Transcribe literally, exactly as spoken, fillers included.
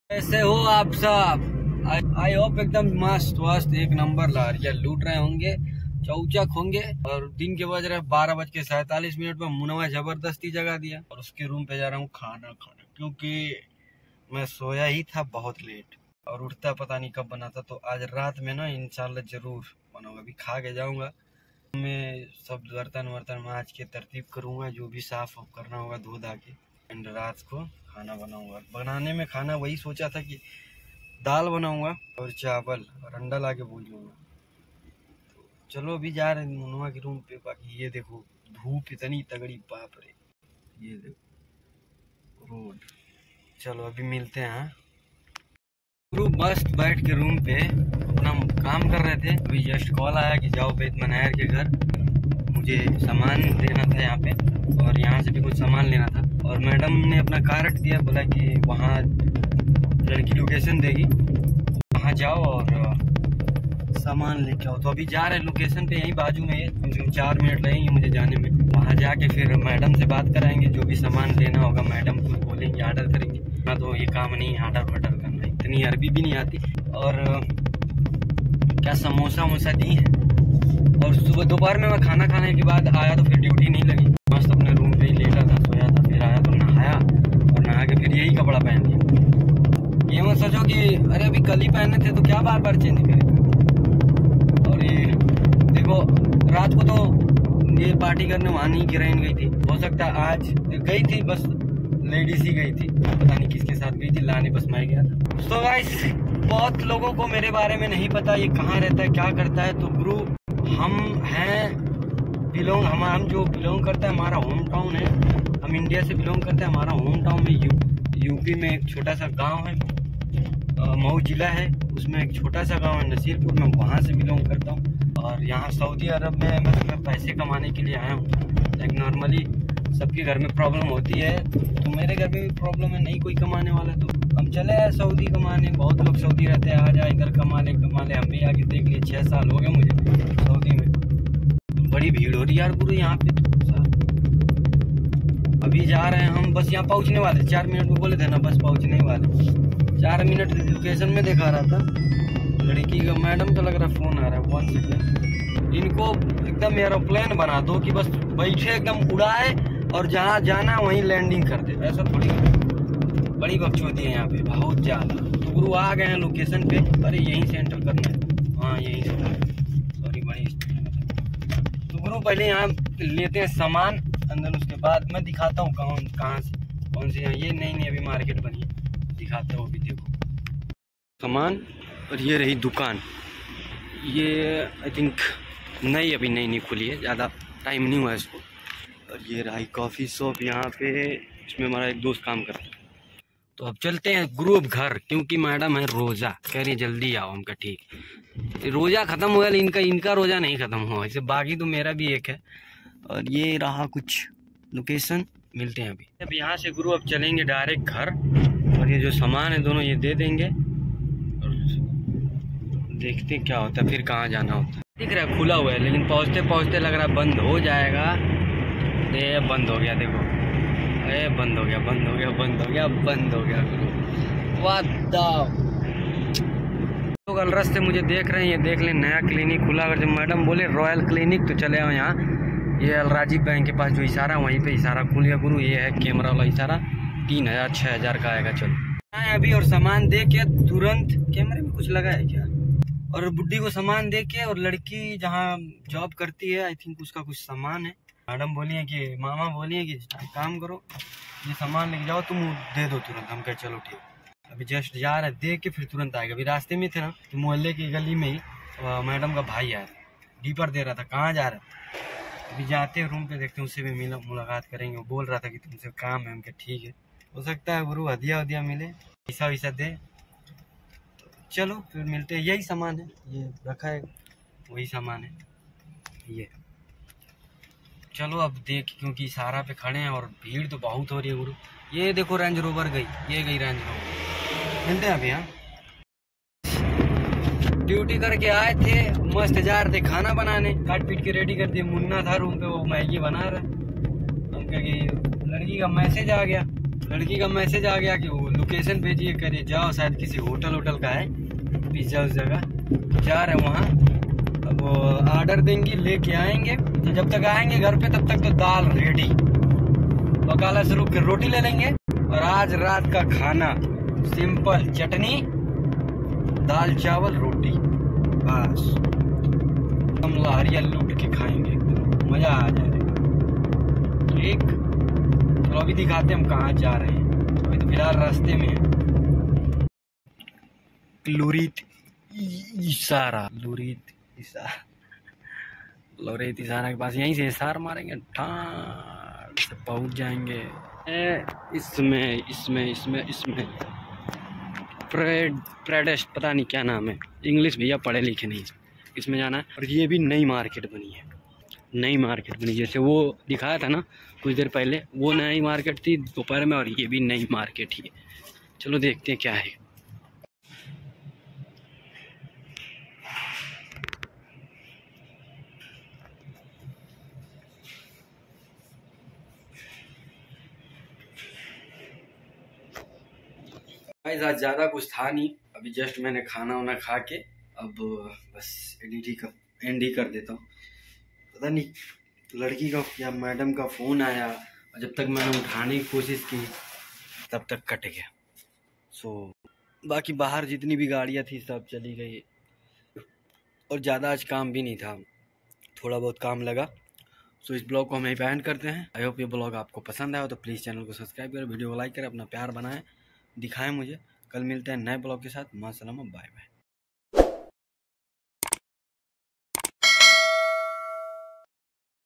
कैसे हो आप सब? आई होप एकदम मस्त वस्त एक नंबर लारिया लूट रहे होंगे, चौचक होंगे। और दिन के बज रहे बारह बज के सैतालीस मिनट में मुनवा जबरदस्ती जगा दिया और उसके रूम पे जा रहा हूँ खाना खाने, क्योंकि मैं सोया ही था बहुत लेट और उठता पता नहीं कब बना था। तो आज रात में ना इंशाल्लाह जरूर बनाऊंगा, अभी खा के जाऊंगा। मैं सब बर्तन वर्तन माज के तरतीब करूंगा, जो भी साफ करना होगा धो धा के, एंड रात को खाना बनाऊंगा। बनाने में खाना वही सोचा था कि दाल बनाऊंगा और चावल और अंडा ला के भूल लूँगा। तो चलो अभी जा रहे हैं मुनवा के रूम पे। बाकी ये देखो धूप इतनी तगड़ी, बाप रे, ये देखो रोड। चलो अभी मिलते हैं। ग्रुप मस्त बैठ के रूम पे अपना काम कर रहे थे। अभी जस्ट कॉल आया कि जाओ बेत मनायर के घर, मुझे सामान देना था यहाँ पे और यहाँ से भी कुछ सामान लेना था। और मैडम ने अपना कार्ड दिया, बोला कि वहाँ लड़की लोकेशन देगी, वहाँ जाओ और सामान लेके आओ। तो अभी जा रहे हैं लोकेशन पे, यहीं बाजू में है, कम से कम चार मिनट लगेंगे मुझे जाने में। वहाँ जाके फिर मैडम से बात कराएंगे, जो भी सामान लेना होगा मैडम को बोलेंगे, ऑर्डर करेंगे ना। तो ये काम नहीं है ऑर्डर वर्डर करना, इतनी अरबी भी नहीं आती। और क्या समोसा वमोसा दी है। और सुबह दोपहर में मैं खाना खाने के बाद आया तो फिर ड्यूटी नहीं लगी, मस्त अपने रूम पे ही लेटा था, सोया था। फिर आया तो नहाया और नहा के फिर यही कपड़ा पहन लिया। ये मत सोचो कि अरे अभी कल ही पहने थे तो क्या बार बार चेंज करें। और ये देखो रात को तो ये पार्टी करने वहाँ नहीं गिराइन गई थी, हो सकता है आज गई थी, बस लेडीज ही गई थी, पता नहीं किसके साथ गई थी, लाने बस मैं गया था। तो गाइस बहुत लोगों को मेरे बारे में नहीं पता ये कहाँ रहता है, क्या करता है। तो गुरु हम हैं बिलोंग, हम हम जो बिलोंग करता है, हमारा होम टाउन है, हम इंडिया से बिलोंग करते हैं। हमारा होम टाउन में यू, यूपी में एक छोटा सा गांव है, मऊ जिला है, उसमें एक छोटा सा गांव है नसीरपुर में, वहाँ से बिलोंग करता हूँ। और यहाँ सऊदी अरब में बस मैं पैसे कमाने के लिए आया हूँ। लाइक नॉर्मली सबके घर में प्रॉब्लम होती है, तो मेरे घर में भी प्रॉब्लम है, नहीं कोई कमाने वाला, तो हम चले आए सऊदी कमाने। बहुत लोग सऊदी रहते हैं, आ जाए इधर कमा ले कमा ले। हम भी आके देख लिए, छः साल हो गए मुझे सऊदी में। बड़ी भीड़ हो रही यार गुरु यहाँ पे। अभी जा रहे हैं हम, बस यहाँ पहुँचने वाले, चार मिनट में बोले थे ना, बस पहुँचने वाले। चार मिनट लोकेशन में दिखा रहा था, लड़की का मैडम का लग रहा फोन आ रहा है, वन सेकेंड। इनको एकदम एरोप्लेन बना दो कि बस बैठे एकदम उड़ाए और जहाँ जाना वहीं लैंडिंग कर दे, ऐसा थोड़ी। बड़ी बकचोदी है यहाँ पे बहुत ज्यादा। तो गुरु आ गए हैं लोकेशन पे। अरे यहीं से एंटर करना है, हाँ यहीं से, सॉरी बड़ी स्पीड में। तो गुरु पहले यहाँ लेते हैं सामान अंदर, उसके बाद मैं दिखाता हूँ कौन कहाँ से कौन से। यहाँ ये नई नई अभी मार्केट बनी है, दिखाता हूँ। अभी देखो सामान, और ये रही दुकान, ये आई थिंक नई अभी नई नहीं खुली है, ज़्यादा टाइम नहीं हुआ इसको। और ये रही कॉफ़ी शॉप यहाँ पे, इसमें हमारा एक दोस्त काम करता है। तो अब चलते हैं ग्रुप घर, क्योंकि मैडम है रोज़ा, कह रही जल्दी आओ। हमका ठीक, रोज़ा ख़त्म हो गया, इनका इनका रोज़ा नहीं ख़त्म हुआ, इसे बाकी तो मेरा भी एक है। और ये रहा कुछ लोकेशन, मिलते हैं अभी। अब यहाँ से गुरु अब चलेंगे डायरेक्ट घर, और ये जो सामान है दोनों ये दे देंगे और देखते हैं क्या होता है, फिर कहाँ जाना होता है। दिख रहा है खुला हुआ है, लेकिन पहुँचते पहुँचते लग रहा है बंद हो जाएगा। ये बंद हो गया, देखो ए बंद हो गया बंद हो गया बंद हो गया बंद हो गया वाह। लोग अलरस से मुझे देख रहे हैं, ये देख लें नया क्लिनिक खुला। अगर जब मैडम बोले रॉयल क्लिनिक तो चले आओ यहाँ। ये अलराजी बैंक के पास जो इशारा, वहीं पे इशारा खुल गया गुरु। ये है कैमरा वाला इशारा, तीन हजार छः हजार का आएगा। चलो अभी और सामान दे के तुरंत, कैमरे में कुछ लगा है क्या, और बुड्ढी को सामान दे के, और लड़की जहाँ जॉब करती है आई थिंक उसका कुछ सामान है। मैडम बोली है कि मामा बोली है कि काम करो, ये सामान लेके जाओ, तुम दे दो तुरंत। हम कहे चलो ठीक। अभी जस्ट जा रहे दे के फिर तुरंत आएगा। अभी रास्ते में थे ना, तो मोहल्ले की गली में ही मैडम का भाई आया, डीपर दे रहा था, कहाँ जा रहा है। अभी जाते हैं रूम पे, देखते हैं, उससे भी मिला मुलाकात करेंगे। वो बोल रहा था कि तुमसे काम है। हम कहे ठीक है, हो सकता है गुरु हदिया वदिया मिले, पैसा वैसा दे। तो चलो फिर मिलते हैं। यही सामान है, ये रखा है, वही सामान है ये। चलो अब देख, क्योंकि इशारा पे खड़े हैं और भीड़ तो बहुत हो रही है गुरु। ये देखो रेंज रोवर गई, ये गई रेंज रोवर। मिलते हैं अभी। हाँ ड्यूटी करके आए थे, मस्त जा रहे थे खाना बनाने, काट पीट के रेडी कर दिए। मुन्ना था रूम पे, वो मैगी बना रहा। हम कहे कि लड़की का मैसेज आ गया, लड़की का मैसेज आ गया कि वो लोकेशन भेजिए, करिए जाओ, शायद किसी होटल होटल का है पिज्जा उस जगह, जा रहे हैं वहाँ। अब ऑर्डर देंगे, लेके आएंगे, तो जब तक आएंगे घर पे तब तक तो दाल रेडी, पकाना शुरू कर, रोटी ले लेंगे। और आज रात का खाना सिंपल, चटनी, दाल चावल रोटी, बस हम लहरिया लूट के खाएंगे, मजा आ जाएगा। ठीक, चलो अभी दिखाते हैं हम कहाँ जा रहे हैं। अभी तो फिलहाल रास्ते में है। लुरीत इशारा, लुरीत इशारा, लुरीत इशारा के पास, यहीं से इशार मारेंगे, ठाण से पहुंच जाएंगे। इसमें इसमें इसमें इसमें प्रेड प्रेडेस्ट पता नहीं क्या नाम है, इंग्लिश भैया पढ़े लिखे नहीं, इसमें जाना है। और ये भी नई मार्केट बनी है, नई मार्केट बनी, जैसे वो दिखाया था ना कुछ देर पहले, वो नई मार्केट थी दोपहर में, और ये भी नई मार्केट ही है। चलो देखते हैं क्या है। गाइस आज ज़्यादा कुछ था नहीं, अभी जस्ट मैंने खाना वाना खा के अब बस एडिट ही कर एंड ही कर देता हूँ। पता नहीं लड़की का या मैडम का फ़ोन आया, और जब तक मैंने उठाने की कोशिश की तब तक कट गया। सो बाकी बाहर जितनी भी गाड़ियाँ थी सब चली गई, और ज़्यादा आज काम भी नहीं था, थोड़ा बहुत काम लगा। सो इस ब्लॉग को हम यहीं पे एंड करते हैं। आई होप ये ब्लॉग आपको पसंद आया तो प्लीज़ चैनल को सब्सक्राइब करें, वीडियो को लाइक करें, अपना प्यार बनाएं, दिखाएं मुझे। कल मिलते हैं नए ब्लॉग के साथ। मां सलामा, बाय बाय।